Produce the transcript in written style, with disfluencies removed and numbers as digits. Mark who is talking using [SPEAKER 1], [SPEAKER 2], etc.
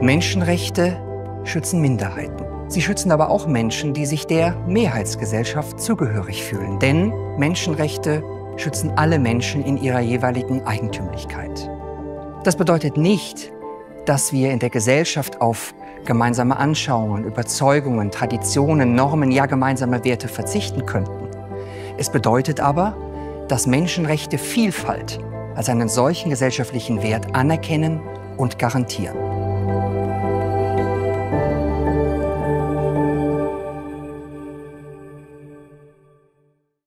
[SPEAKER 1] Menschenrechte schützen Minderheiten. Sie schützen aber auch Menschen, die sich der Mehrheitsgesellschaft zugehörig fühlen. Denn Menschenrechte schützen alle Menschen in ihrer jeweiligen Eigentümlichkeit. Das bedeutet nicht, dass wir in der Gesellschaft auf gemeinsame Anschauungen, Überzeugungen, Traditionen, Normen, ja gemeinsame Werte verzichten könnten. Es bedeutet aber, dass Menschenrechte Vielfalt als einen solchen gesellschaftlichen Wert anerkennen und garantieren.